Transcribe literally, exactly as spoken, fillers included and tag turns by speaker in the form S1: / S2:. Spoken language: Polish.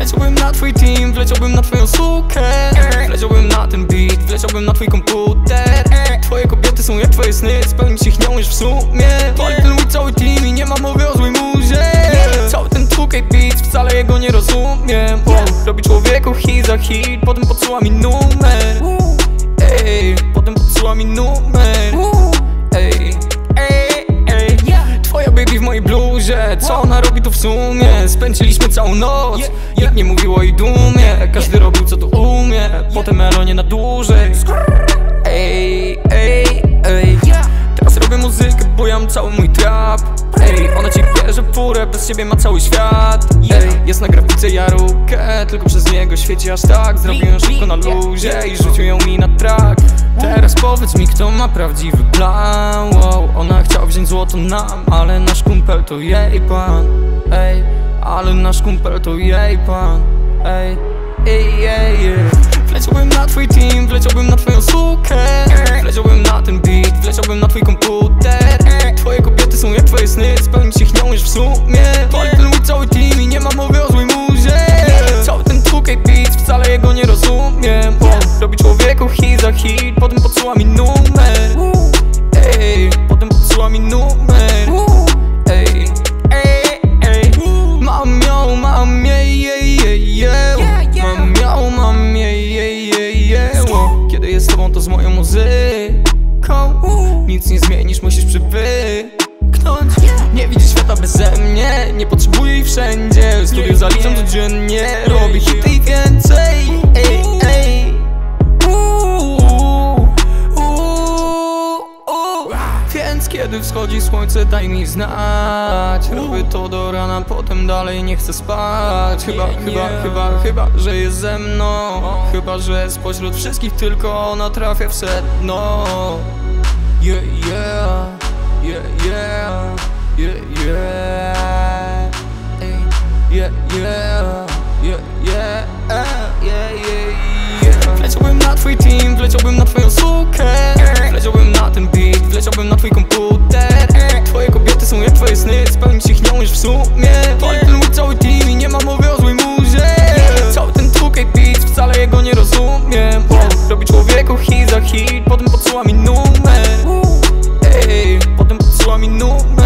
S1: Wleciałbym na twój team, wleciałbym na twoją sukę. Wleciałbym na ten beat, wleciałbym na twój komputer. Twoje kobiety są jak twoje sny, spełnić ich nie umiesz w sumie. Pali ten mój cały team i nie ma mowy o złej muzie. Cały ten two K beat, wcale jego nie rozumiem. Robi człowieku hit za hit, potem podsyła mi numer. Ej, potem podsyła mi numer. Ej, ej, ej. Twoja baby w mojej bluzie, co ona robi tu w sumie? Spędziliśmy całą noc, nikt nie mówił o jej dumie. Każdy robił co tu umie, potem Melonie na dłużej. Ej, ej, ej. Teraz robię muzykę, bujam cały mój trap. Ej, ona ci bierze furę, bez ciebie ma cały świat. Ej, jest na grafice Jarukę, tylko przez niego świeci aż tak. Zrobiłem szybko na luzie i rzucił ją mi na track. Teraz powiedz mi, kto ma prawdziwy plan. Wow, ona chciała wziąć złoto nam, ale nasz kumpel to jej pan. Ej, ale nasz kumpel to jej pan. Ej, ej, ej, ej. Wleciałbym na twój team, wleciałbym na twoją sukę. Wleciałbym na ten beat, wleciałbym na twój komputer. Twoje kobiety są jak twoje sny, spełnić ich nie umiesz w sumie. Pali ten mój cały team i nie ma mowy o złej muzie. Cały ten two K beat, wcale jego nie rozumiem. Robi człowieku hit za hit, potem podsyła mi numer. Ej, potem podsyła mi numer. Ej, ej, ej. Mam ją, mam jej, jej, jej, jej. Mam ją, mam jej, jej, jej, jej. Kiedy jest z tobą, to z moją muzyką. Nic nie zmienisz, musisz przywyknąć. Nie widzisz świata beze mnie, nie potrzebuję jej wszędzie. Studiu zaliczam codziennie, robię hity i więcej. Ej, ej. Uuu, uuu, uuu. Więc kiedy wschodzi słońce, daj mi znać. Robię to do rana, potem dalej nie chcę spać. Chyba, chyba, chyba, chyba, że jest ze mną. Chyba, że spośród wszystkich tylko ona trafia w sedno. Yeah, yeah, yeah, yeah, yeah, yeah. Ey, yeah, yeah, yeah, yeah, yeah, yeah, yeah. Wleciałbym na twój team, wleciałbym na twoją sukę. Wleciałbym na ten beat, wleciałbym na twój komputer. Twoje kobiety są jak twoje sny, spełnić ich nie umiesz w sumie. Pali ten mój cały team i nie ma mowy o złej muzie. Cały ten two K beat, wcale jego nie rozumiem. Robi człowieku hit za hit, potem podsyła mi numer. Ej, potem podsyła mi numer.